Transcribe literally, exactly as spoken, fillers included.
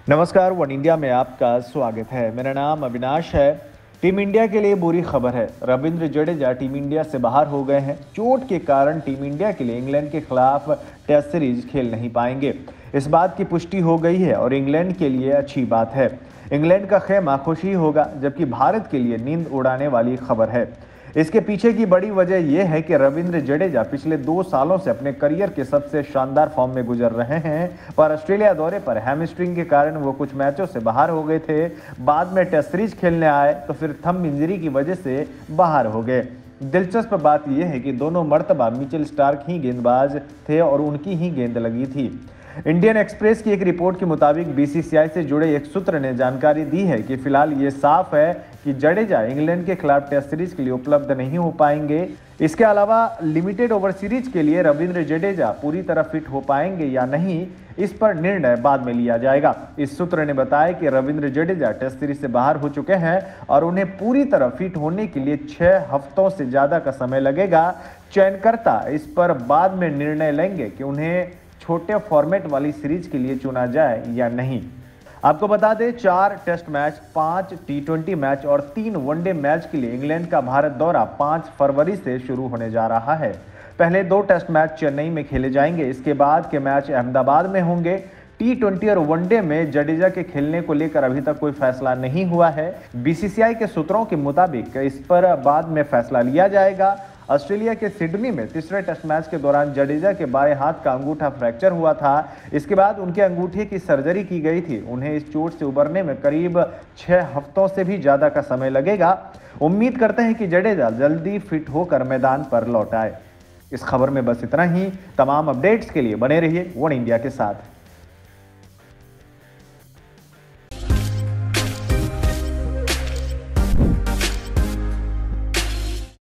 नमस्कार, one India में आपका स्वागत है। मेरा नाम अविनाश है। टीम इंडिया के लिए बुरी खबर है। रविंद्र जडेजा टीम इंडिया से बाहर हो गए हैं। चोट के कारण टीम इंडिया के लिए इंग्लैंड के खिलाफ टेस्ट सीरीज खेल नहीं पाएंगे। इस बात की पुष्टि हो गई है और इंग्लैंड के लिए अच्छी बात है। इंग्लैंड का खेमा खुशी होगा, जबकि भारत के लिए नींद उड़ाने वाली खबर है। इसके पीछे की बड़ी वजह यह है कि रविंद्र जडेजा पिछले दो सालों से अपने करियर के सबसे शानदार फॉर्म में गुजर रहे हैं, पर ऑस्ट्रेलिया दौरे पर हैमस्ट्रिंग के कारण वो कुछ मैचों से बाहर हो गए थे। बाद में टेस्ट सीरीज खेलने आए तो फिर थंब इंजरी की वजह से बाहर हो गए। दिलचस्प बात यह है कि दोनों मर्तबा मिचेल स्टार्क ही गेंदबाज थे और उनकी ही गेंद लगी थी। इंडियन एक्सप्रेस की एक रिपोर्ट के मुताबिक बीसीसीआई से जुड़े एक सूत्र ने जानकारी दी है कि फिलहाल ये साफ है कि जडेजा इंग्लैंड के खिलाफ टेस्ट सीरीज के लिए उपलब्ध नहीं हो पाएंगे। इसके अलावा लिमिटेड ओवर सीरीज के लिए रविंद्र जडेजा पूरी तरह फिट हो पाएंगे या नहीं, इस पर निर्णय बाद में लिया जाएगा। इस सूत्र ने बताया कि रविंद्र जडेजा टेस्ट सीरीज से बाहर हो चुके हैं और उन्हें पूरी तरह फिट होने के लिए छह हफ्तों से ज्यादा का समय लगेगा। चयनकर्ता इस पर बाद में निर्णय लेंगे कि उन्हें छोटे फॉर्मेट वाली सीरीज के लिए चुना जाए या नहीं। आपको बता दें, चार टेस्ट मैच, पांच टी ट्वेंटी मैच और तीन वनडे मैच के लिए इंग्लैंड का भारत दौरा पांच फरवरी से शुरू होने जा रहा है। पहले दो टेस्ट मैच चेन्नई में खेले जाएंगे। इसके बाद के मैच अहमदाबाद में होंगे। टी ट्वेंटी और वनडे में जडेजा के खेलने को लेकर अभी तक कोई फैसला नहीं हुआ है। बीसीसीआई के सूत्रों के मुताबिक इस पर बाद में फैसला लिया जाएगा। ऑस्ट्रेलिया के सिडनी में तीसरे टेस्ट मैच के दौरान जडेजा के बाएं हाथ का अंगूठा फ्रैक्चर हुआ था। इसके बाद उनके अंगूठे की सर्जरी की गई थी। उन्हें इस चोट से उबरने में करीब छह हफ्तों से भी ज्यादा का समय लगेगा। उम्मीद करते हैं कि जडेजा जल्दी फिट होकर मैदान पर लौट आए। इस खबर में बस इतना ही। तमाम अपडेट्स के लिए बने रहिए वन इंडिया के साथ।